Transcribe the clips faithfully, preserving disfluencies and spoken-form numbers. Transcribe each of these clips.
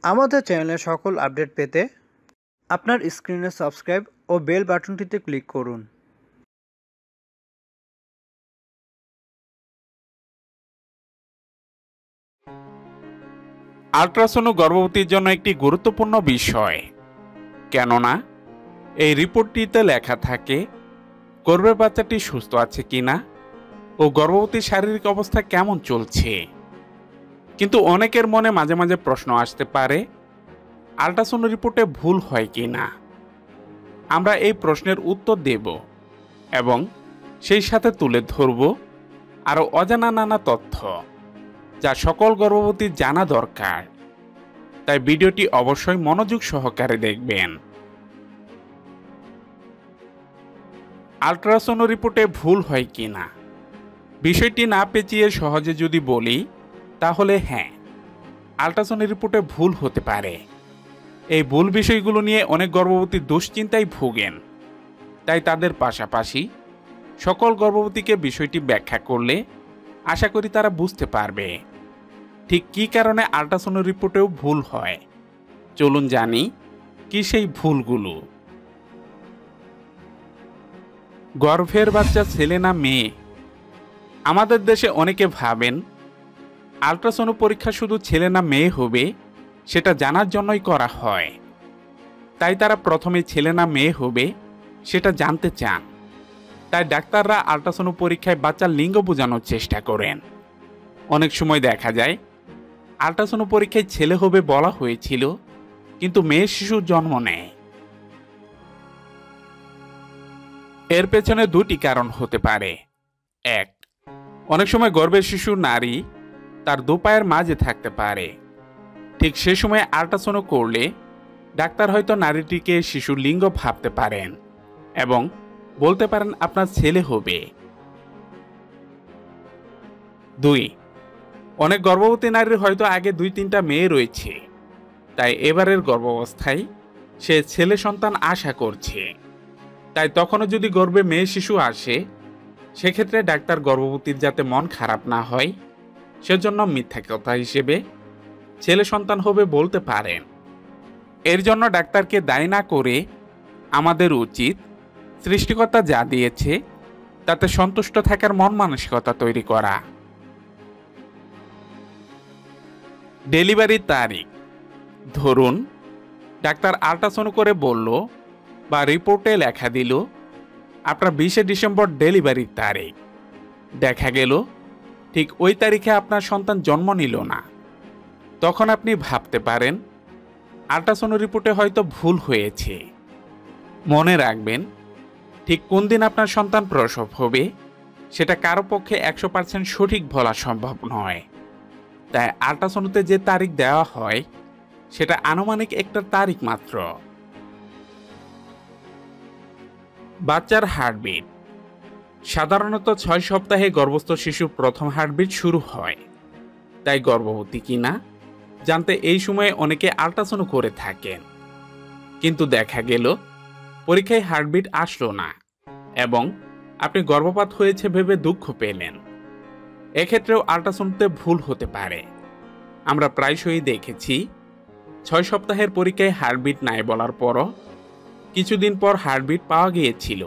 আমাদের চ্যানেলের সকল আপডেট পেতে আপনার স্ক্রিনে সাবস্ক্রাইব ও বেল বাটনটিতে ক্লিক করুন। আল্ট্রাসাউন্ড গর্ভবতীর জন্য একটি গুরুত্বপূর্ণ বিষয়, কেননা এই রিপোর্টটিতে লেখা থাকে গর্ভের বাচ্চাটি সুস্থ আছে কিনা ও গর্ভবতীর শারীরিক অবস্থা কেমন চলছে। কিন্তু অনেকের মনে মাঝে মাঝে প্রশ্ন আসতে পারে, আল্ট্রাসাউন্ড রিপোর্টে ভুল হয় কিনা। আমরা এই প্রশ্নের উত্তর দেব এবং সেই সাথে তুলে ধরব আরও অজানা নানা তথ্য, যা সকল গর্ভবতীর জানা দরকার। তাই ভিডিওটি অবশ্যই মনোযোগ সহকারে দেখবেন। আল্ট্রাসাউন্ড রিপোর্টে ভুল হয় কিনা, বিষয়টি না পেঁচিয়ে সহজে যদি বলি তাহলে হ্যাঁ, আল্ট্রাসাউন্ড রিপোর্টে ভুল হতে পারে। এই ভুল বিষয়গুলো নিয়ে অনেক গর্ভবতী দুশ্চিন্তায় ভোগেন। তাই তাদের পাশাপাশি সকল গর্ভবতীকে বিষয়টি ব্যাখ্যা করলে আশা করি তারা বুঝতে পারবে ঠিক কী কারণে আল্ট্রাসাউন্ড রিপোর্টেও ভুল হয়। চলুন জানি কি সেই ভুলগুলো। গর্ভের বাচ্চা ছেলে না মেয়ে? আমাদের দেশে অনেকে ভাবেন আল্ট্রাসাউন্ড পরীক্ষা শুধু ছেলে না মেয়ে হবে সেটা জানার জন্যই করা হয়। তাই তারা প্রথমে ছেলে না মেয়ে হবে সেটা জানতে চান। তাই ডাক্তাররা আল্ট্রাসাউন্ড পরীক্ষায় বাচ্চার লিঙ্গ বোঝানোর চেষ্টা করেন। অনেক সময় দেখা যায় আল্ট্রাসাউন্ড পরীক্ষায় ছেলে হবে বলা হয়েছিল, কিন্তু মেয়ে শিশু জন্ম নেয়। এর পেছনে দুটি কারণ হতে পারে। এক, অনেক সময় গর্ভের শিশু নারী তার দুপায়ের মাঝে থাকতে পারে। ঠিক সে সময় আল্ট্রাসাউন্ড করলে ডাক্তার হয়তো নারীটিকে শিশুর লিঙ্গ ভাবতে পারেন এবং বলতে পারেন আপনার ছেলে হবে। দুই, অনেক গর্ভবতী নারীর হয়তো আগে দুই তিনটা মেয়ে রয়েছে, তাই এবারের গর্ভাবস্থায় সে ছেলে সন্তান আশা করছে। তাই তখনও যদি গর্ভে মেয়ে শিশু আসে, সেক্ষেত্রে ডাক্তার গর্ভবতীর যাতে মন খারাপ না হয় সেজন্য মিথ্যা কথা হিসেবে ছেলে সন্তান হবে বলতে পারেন। এর জন্য ডাক্তারকে দায়ী না করে আমাদের উচিত সৃষ্টিকর্তা যা দিয়েছে তাতে সন্তুষ্ট থাকার মন মানসিকতা তৈরি করা। ডেলিভারির তারিখ, ধরুন ডাক্তার আল্ট্রাসাউন্ড করে বলল বা রিপোর্টে লেখা দিল আপনার বিশে ডিসেম্বর ডেলিভারির তারিখ। দেখা গেল ঠিক ওই তারিখে আপনার সন্তান জন্ম নিল না। তখন আপনি ভাবতে পারেন আল্ট্রাসাউন্ড রিপোর্টে হয়তো ভুল হয়েছে। মনে রাখবেন, ঠিক কোন দিন আপনার সন্তান প্রসব হবে সেটা কারো পক্ষে একশো পার্সেন্ট সঠিক বলা সম্ভব নয়। তাই আল্ট্রাসাউন্ডে যে তারিখ দেওয়া হয় সেটা আনুমানিক একটা তারিখ মাত্র। বাচ্চার হার্টবিট, সাধারণত ছয় সপ্তাহে গর্ভস্থ শিশুর প্রথম হার্টবিট শুরু হয়। তাই গর্ভবতী কিনা জানতে এই সময়ে অনেকে আল্ট্রাসাউন্ড করে থাকেন, কিন্তু দেখা গেল পরীক্ষায় হার্টবিট আসলো না এবং আপনি গর্ভপাত হয়েছে ভেবে দুঃখ পেলেন। এক্ষেত্রেও আল্ট্রাসাউন্ডে ভুল হতে পারে। আমরা প্রায়শই দেখেছি ছয় সপ্তাহের পরীক্ষায় হার্টবিট নাই বলার পরও কিছুদিন পর হার্টবিট পাওয়া গিয়েছিল।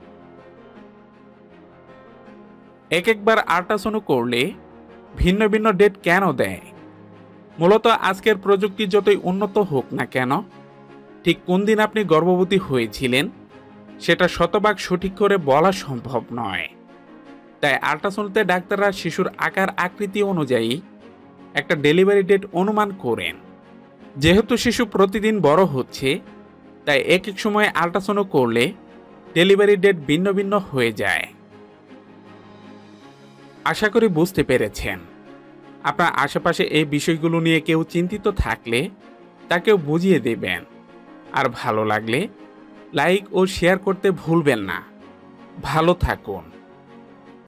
এক একবার আল্ট্রাসাউন্ড করলে ভিন্ন ভিন্ন ডেট কেন দেয়? মূলত আজকের প্রযুক্তি যতই উন্নত হোক না কেন, ঠিক কোন দিন আপনি গর্ভবতী হয়েছিলেন সেটা শতভাগ সঠিক করে বলা সম্ভব নয়। তাই আল্ট্রাসাউন্ডে ডাক্তাররা শিশুর আকার আকৃতি অনুযায়ী একটা ডেলিভারি ডেট অনুমান করেন। যেহেতু শিশু প্রতিদিন বড় হচ্ছে, তাই এক এক সময় আল্ট্রাসাউন্ড করলে ডেলিভারি ডেট ভিন্ন ভিন্ন হয়ে যায়। আশা করি বুঝতে পেরেছেন। আপনার আশেপাশে এই বিষয়গুলো নিয়ে কেউ চিন্তিত থাকলে তাকেও বুঝিয়ে দেবেন। আর ভালো লাগলে লাইক ও শেয়ার করতে ভুলবেন না। ভালো থাকুন।